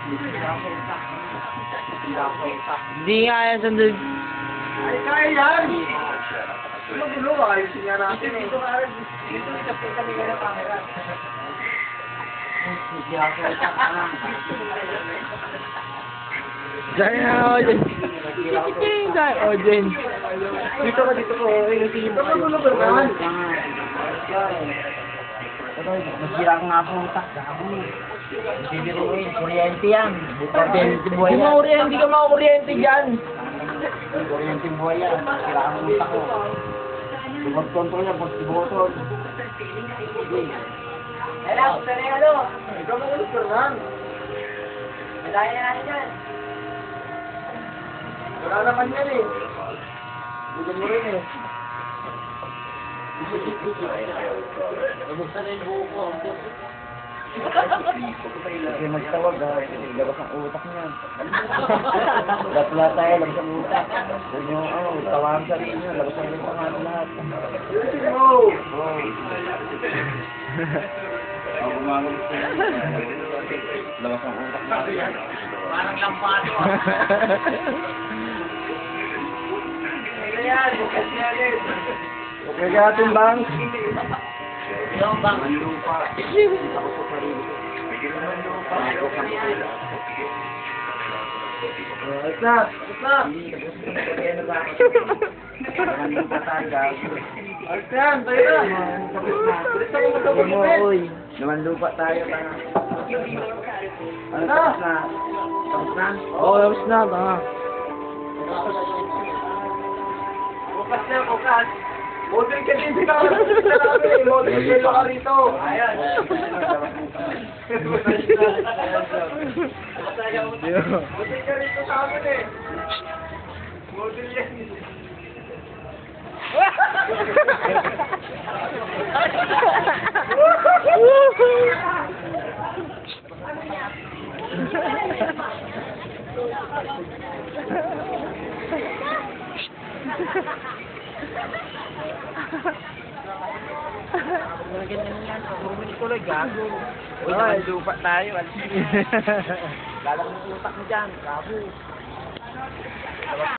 Hindi nga yan sandal. Ay, kaya yan! Magulo ba? Ayusin nga natin eh. Dito itapin kami nga ng camera. Diyan na ako dyan. Diyan ako dyan. Dito ka, dito ko. Dito magulo ba naman? Masira ko nga po utak. Bibiruin, kuryente yan. Hindi ka makakuryente dyan. Kuryente buhay yan. Masira ang utak ko. Mag-control yan, mag-botol. Hello, sari ano? Ikaw magulo ba naman? Madaya na natin yan. Wala naman yan eh. Bigyan mo rin eh. Nabuksan na yung buho ko. Kasi magtawag ha, labas ang utak niya. Lahat tayo, labas ang utak. Huwag niyo, tawahan sa rin niya, labas ang utak natin lahat. Ayusin mo! Ako gumagawin sa labas ang utak natin. Parang lampado ah. Ayan, bukas niya ulit. Okay ka ating bang? Yung bang? Lupa. Ako sa sarili ko. Lupa. Ako sa sarili ko. Ayos na! Ayos na! Lupa tayo, gago. Ayos na! Tayo na! Bilis na mo magkabagipin! Naman lupa tayo. Ano Na! tapos na? Tapos na? Oo, tapos na. Tanga. Bukas na, bukas! Model ka din pinakalas sa namin! Model yellow ka rito! Ayan! Model ka rito sa amin eh! Model yan! Uy, naman lupa tayo. Lalang ng utak mo dyan, gago.